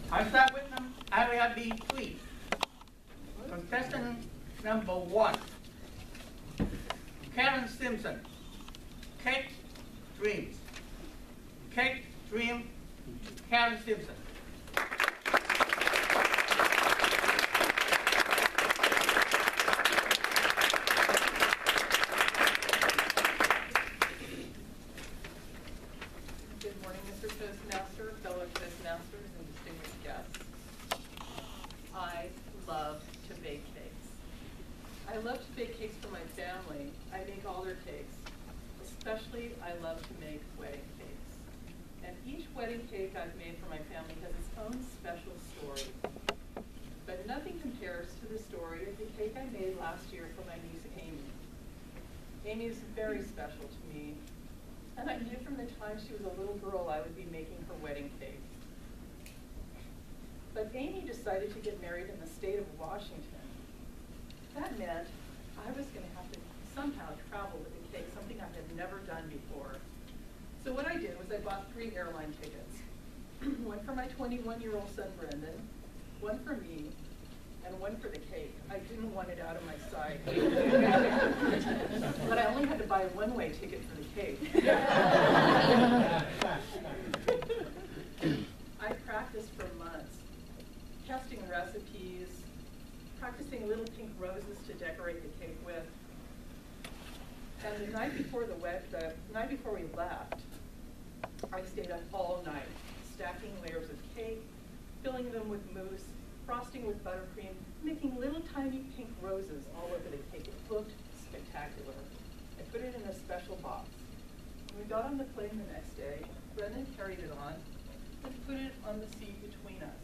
I start with area B, please. Contestant number 1, Karen Simpson. Cake Dreams. Cake Dream, Karen Simpson. Good morning, Mr. Toastmaster, fellow Toastmasters, and distinguished guests. I love to bake cakes. I love to bake cakes for my family. I make all their cakes. Especially, I love to make wedding cakes. And each wedding cake I've made for my family has its own special story. But nothing compares to the story of the cake I made last year for my niece, Amy. Amy is very special to me, and I knew from the time she was a little girl I would be making her wedding cake. But Amy decided to get married in the state of Washington. That meant I was going to have to somehow travel with the cake, something I had never done before. So what I did was I bought 3 airline tickets. One for my 21-year-old son, Brendan, one for me, and one for the cake. I didn't want it out of my sight. But I only had to buy a one-way ticket for the cake. I practiced for months, testing recipes, practicing little pink roses to decorate the cake with. And the night before night before we left, I stayed up all night, stacking layers of cake, filling them with mousse, frosting with buttercream, making little tiny pink roses all over the cake. It looked spectacular. I put it in a special box. When we got on the plane the next day, Brendan carried it on and put it on the seat between us.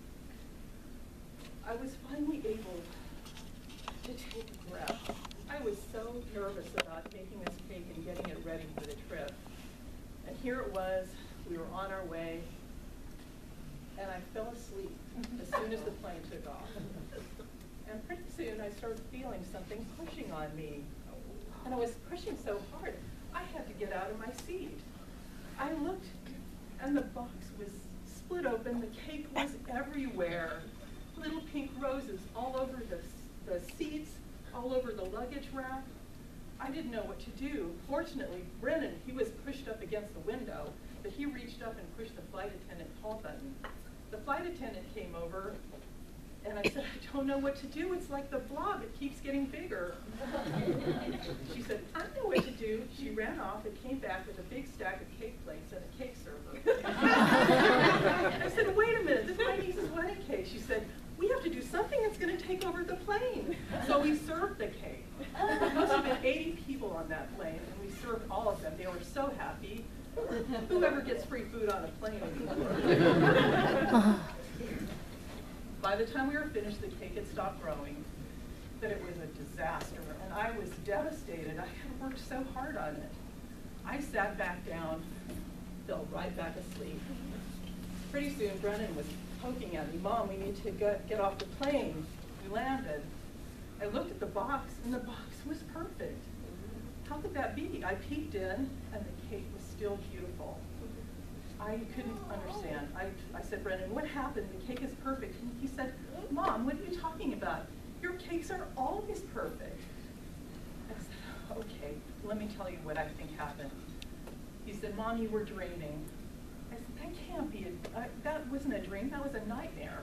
I was finally able to take a breath. I was so nervous about making this cake and getting it ready for the trip. And here it was, we were on our way, and I fell asleep as soon as the plane took off. And pretty soon I started feeling something pushing on me. And I was pushing so hard, I had to get out of my seat. I looked, and the box was split open, the cake was everywhere. Little pink roses all over the seats, all over the luggage rack. I didn't know what to do. Fortunately, Brennan, he was pushed up against the window, but he reached up and pushed the flight attendant call button. The flight attendant came over, and I said, I don't know what to do. It's like the blob, it keeps getting bigger. She said, I know what to do. She ran off and came back with a big stack of cake plates and a cake server. I said, wait a minute, this is my niece's wedding cake. She said, we have to do something that's going to take over the plane. So we served the cake. There must have been 80 people on that plane, and we served all of them. They were so happy. Whoever gets free food on a plane anymore. By the time we were finished, the cake had stopped growing, but it was a disaster, and I was devastated. I had worked so hard on it. I sat back down, fell right back asleep. Pretty soon, Brennan was poking at me, Mom, we need to get off the plane. We landed. I looked at the box, and the box was perfect. How could that be? I peeked in, and the cake was still beautiful. I couldn't understand. I said, Brennan, what happened? The cake is perfect. And he said, Mom, what are you talking about? Your cakes are always perfect. I said, okay, let me tell you what I think happened. He said, Mom, you were dreaming. I said, that can't be, that wasn't a dream, that was a nightmare.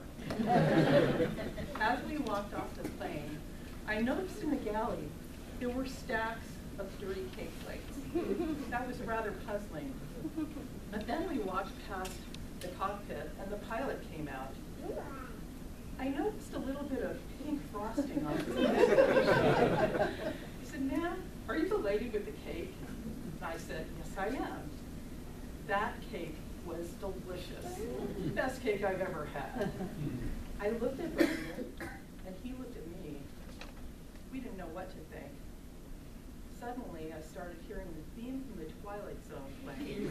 As we walked off the plane, I noticed in the galley, there were stacks of dirty cake plates. That was rather puzzling. But then we walked past the cockpit and the pilot came out. I noticed a little bit of pink frosting on it. He said, ma'am, are you the lady with the cake? And I said, yes, I am. That cake was delicious. Best cake I've ever had. I looked at Brendan, and he looked at me. We didn't know what to think. Suddenly, I started hearing the theme from the Twilight Zone playing.